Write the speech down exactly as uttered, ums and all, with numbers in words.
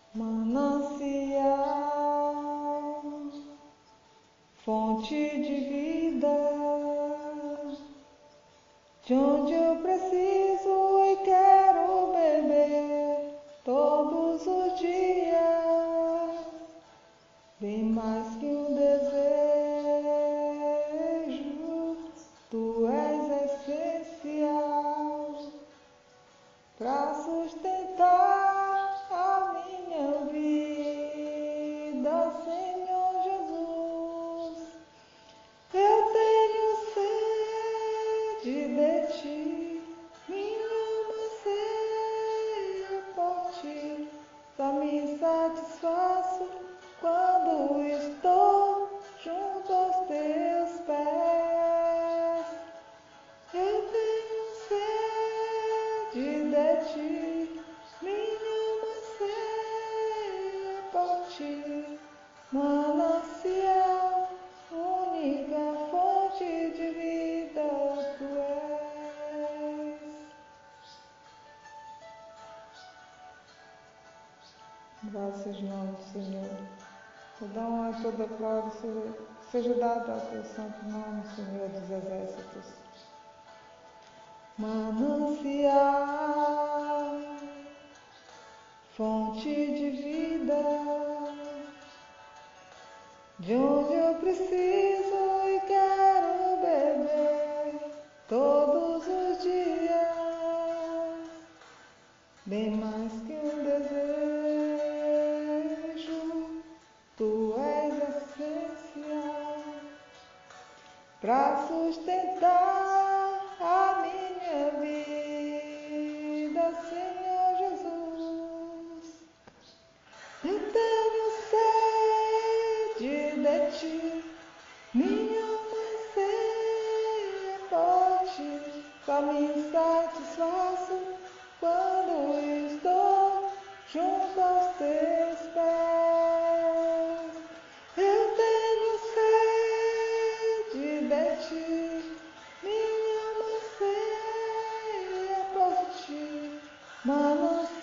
Manancial, fonte de vida, de onde eu preciso e quero beber todos os dias, bem mais que um desejo, tu és essencial para sustentar a minha vida, Senhor Jesus. Eu tenho sede de ti, minha alma anseia por ti, só me satisfaço quando estou junto aos teus pés. Eu tenho sede de ti, minha alma anseia por ti, manancial, única fonte de vida tu és. Louvado seja o nome do Senhor. Toda honra e toda glória seja, seja dada ao teu santo nome, Senhor dos exércitos. Manancial, fonte de vida, de onde eu preciso e quero beber todos os dias, bem mais que um desejo, tu és essencial para sustentar a minha vida, Senhor Jesus. Eu tenho sede de ti, minha alma anseia por ti, só me satisfaço quando estou junto aos teus pés. Eu tenho sede de ti, minha alma anseia por ti, manancial.